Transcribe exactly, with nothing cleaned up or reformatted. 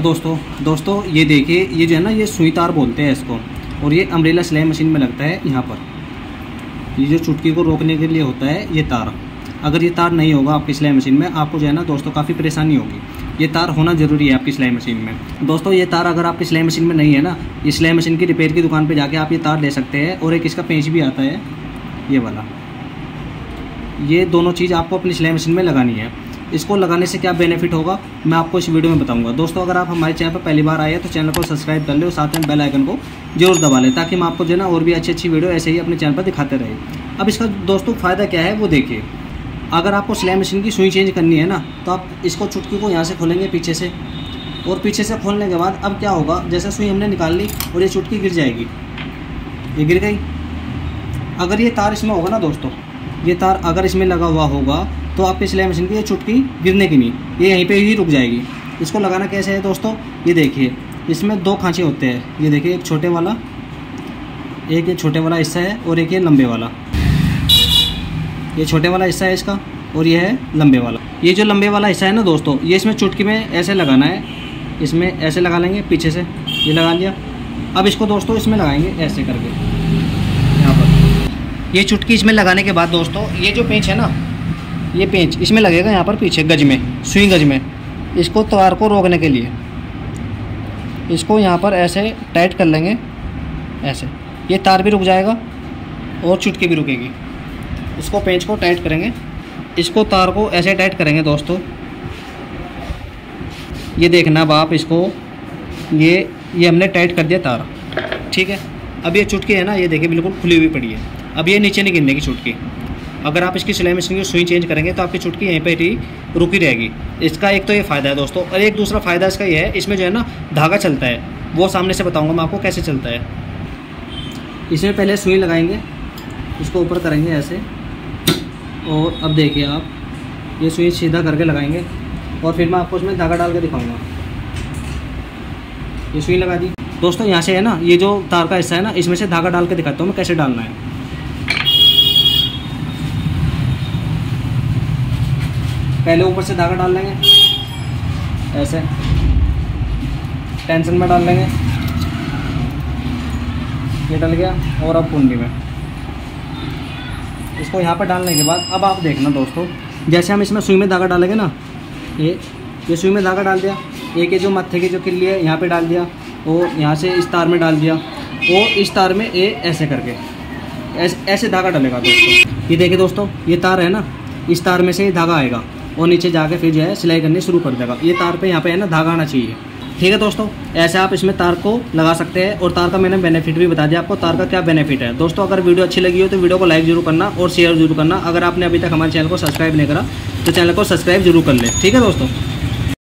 दोस्तों दोस्तों ये देखिए, ये जो है ना, ये सुई तार बोलते हैं इसको, और ये अम्ब्रेला सिलाई मशीन में लगता है यहाँ पर। ये जो चुटकी को रोकने के लिए होता है ये तार। अगर ये तार नहीं होगा आपकी सिलाई मशीन में, आपको जो है ना दोस्तों काफ़ी परेशानी होगी। ये तार होना ज़रूरी है आपकी सिलाई मशीन में। दोस्तों ये तार अगर आपकी सिलाई मशीन में नहीं है ना, ये सिलाई मशीन की रिपेयर की दुकान पे जाके आप ये तार ले सकते हैं। और एक इसका पेंच भी आता है ये वाला। ये दोनों चीज़ आपको अपनी सिलाई मशीन में लगानी है। इसको लगाने से क्या बेनिफिट होगा मैं आपको इस वीडियो में बताऊंगा। दोस्तों अगर आप हमारे चैनल पर पहली बार आए हैं तो चैनल को सब्सक्राइब कर ले और साथ में बेल आइकन को जरूर दबा लें, ताकि मैं आपको जो है ना और भी अच्छी अच्छी वीडियो ऐसे ही अपने चैनल पर दिखाते रहे। अब इसका दोस्तों फ़ायदा क्या है वो देखिए। अगर आपको सिलाई मशीन की सुई चेंज करनी है ना, तो आप इसको चुटकी को यहाँ से खोलेंगे पीछे से, और पीछे से खोलने के बाद अब क्या होगा, जैसे सुई हमने निकाल ली और ये चुटकी गिर जाएगी। ये गिर गई। अगर ये तार इसमें होगा ना दोस्तों, ये तार अगर इसमें लगा हुआ होगा तो आपकी सिलाई मशीन की ये चुटकी गिरने की नहीं, ये यहीं पे ही रुक जाएगी। इसको लगाना कैसे है दोस्तों, ये देखिए, इसमें दो खांचे होते हैं। ये देखिए, एक छोटे वाला, एक ये छोटे वाला हिस्सा है, और एक ये लंबे वाला। ये छोटे वाला हिस्सा है इसका, और ये है लंबे वाला। ये जो लंबे वाला हिस्सा है ना दोस्तों, ये इसमें चुटकी में ऐसे लगाना है। इसमें ऐसे लगा लेंगे पीछे से, ये लगा लिया। अब इसको दोस्तों इसमें लगाएंगे ऐसे करके यहाँ पर। ये चुटकी इसमें लगाने के बाद दोस्तों, ये जो पेंच है ना, ये पेंच इसमें लगेगा यहाँ पर पीछे गज में, सुई गज में। इसको तार को रोकने के लिए इसको यहाँ पर ऐसे टाइट कर लेंगे ऐसे। ये तार भी रुक जाएगा और चुटकी भी रुकेगी। इसको पेंच को टाइट करेंगे, इसको तार को ऐसे टाइट करेंगे दोस्तों। ये देखना अब आप इसको, ये ये हमने टाइट कर दिया तार, ठीक है। अब ये चुटकी है ना, ये देखिए बिल्कुल खुली हुई पड़ी है। अब ये नीचे नहीं गिरने की चुटकी। अगर आप इसकी सिलाई मशीन की सुई चेंज करेंगे तो आपकी चुटकी यहीं पे ही रुकी रहेगी। इसका एक तो ये फ़ायदा है दोस्तों, और एक दूसरा फ़ायदा इसका ये है, इसमें जो है ना धागा चलता है, वो सामने से बताऊंगा मैं आपको कैसे चलता है। इसमें पहले सुई लगाएंगे, इसको ऊपर करेंगे ऐसे, और अब देखिए आप, ये सुई सीधा करके लगाएंगे, और फिर मैं आपको इसमें धागा डाल के दिखाऊँगा। ये सुई लगा दी दोस्तों। यहाँ से है ना, ये जो तार का हिस्सा है ना, इसमें से धागा डाल के दिखाता हूँ मैं कैसे डालना है। पहले ऊपर से धागा डाल लेंगे ऐसे, टेंशन में डाल लेंगे, ये डल गया। और अब कुंडी में इसको यहाँ पर डालने के बाद अब आप देखना दोस्तों, जैसे हम इसमें सुई में धागा डालेंगे ना, ये ये सुई में धागा डाल दिया, एक ये जो मत्थे की जो किल्ली है यहाँ पे डाल दिया, और यहाँ से इस तार में डाल दिया, और इस तार में ये ऐसे करके ऐसे ऐसे धागा डलेगा दोस्तों। ये देखिए दोस्तों, ये तार है ना, इस तार में से ये धागा आएगा और नीचे जाके फिर जो है सिलाई करनी शुरू कर देगा। ये तार पे यहाँ पे है ना धागा आना चाहिए, ठीक है दोस्तों। ऐसे आप इसमें तार को लगा सकते हैं। और तार का मैंने बेनिफिट भी बता दिया आपको, तार का क्या बेनिफिट है दोस्तों। अगर वीडियो अच्छी लगी हो तो वीडियो को लाइक जरूर करना और शेयर जरूर करना। अगर आपने अभी तक हमारे चैनल को सब्सक्राइब नहीं करा तो चैनल को सब्सक्राइब जरूर कर ले, ठीक है दोस्तों।